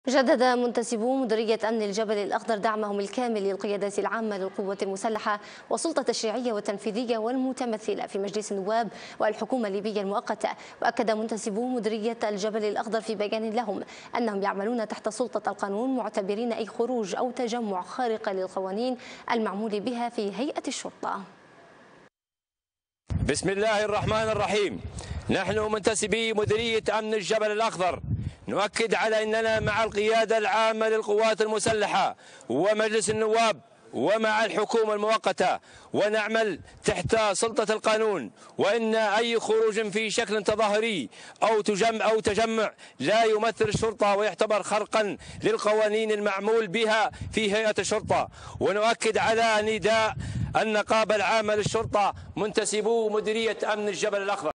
جدد منتسبو مديرية أمن الجبل الأخضر دعمهم الكامل للقيادات العامة للقوة المسلحة والسلطة التشريعية والتنفيذية والمتمثلة في مجلس النواب والحكومة الليبية المؤقتة. وأكد منتسبو مديرية الجبل الأخضر في بيان لهم أنهم يعملون تحت سلطة القانون، معتبرين أي خروج أو تجمع خارق للقوانين المعمول بها في هيئة الشرطة. بسم الله الرحمن الرحيم. نحن منتسبي مديرية أمن الجبل الأخضر نؤكد على أننا مع القيادة العامة للقوات المسلحة ومجلس النواب ومع الحكومة المؤقتة، ونعمل تحت سلطة القانون، وإن أي خروج في شكل تظاهري أو تجمع لا يمثل الشرطة ويعتبر خرقا للقوانين المعمول بها في هيئة الشرطة. ونؤكد على نداء النقابة العامة للشرطة منتسبو مديرية أمن الجبل الأخضر.